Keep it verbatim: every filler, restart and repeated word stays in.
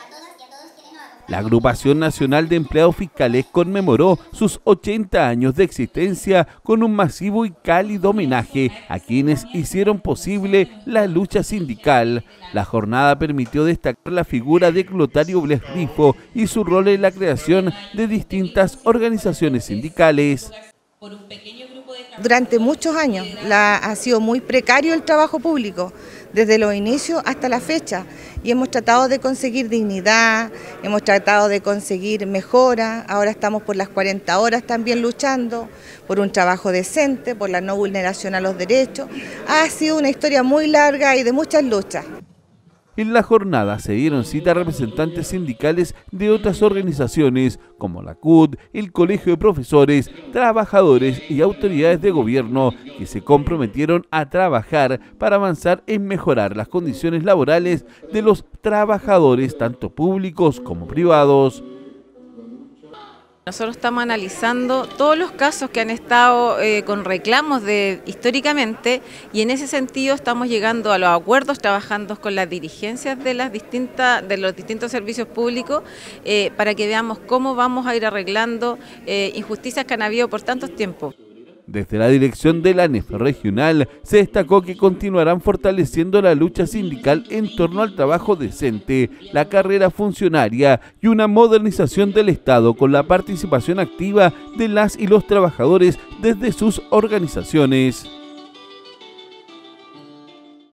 La Agrupación Nacional de Empleados Fiscales conmemoró sus ochenta años de existencia con un masivo y cálido homenaje a quienes hicieron posible la lucha sindical. La jornada permitió destacar la figura de Clotario Bles Rifo y su rol en la creación de distintas organizaciones sindicales. Durante muchos años la, ha sido muy precario el trabajo público, desde los inicios hasta la fecha, y hemos tratado de conseguir dignidad, hemos tratado de conseguir mejora. Ahora estamos por las cuarenta horas también luchando, por un trabajo decente, por la no vulneración a los derechos. Ha sido una historia muy larga y de muchas luchas. En la jornada se dieron cita a representantes sindicales de otras organizaciones como la C U T, el Colegio de Profesores, trabajadores y autoridades de gobierno que se comprometieron a trabajar para avanzar en mejorar las condiciones laborales de los trabajadores tanto públicos como privados. Nosotros estamos analizando todos los casos que han estado eh, con reclamos de históricamente, y en ese sentido estamos llegando a los acuerdos, trabajando con las dirigencias de las distintas de los distintos servicios públicos eh, para que veamos cómo vamos a ir arreglando eh, injusticias que han habido por tantos tiempos. Desde la dirección de la A N E F regional se destacó que continuarán fortaleciendo la lucha sindical en torno al trabajo decente, la carrera funcionaria y una modernización del Estado con la participación activa de las y los trabajadores desde sus organizaciones.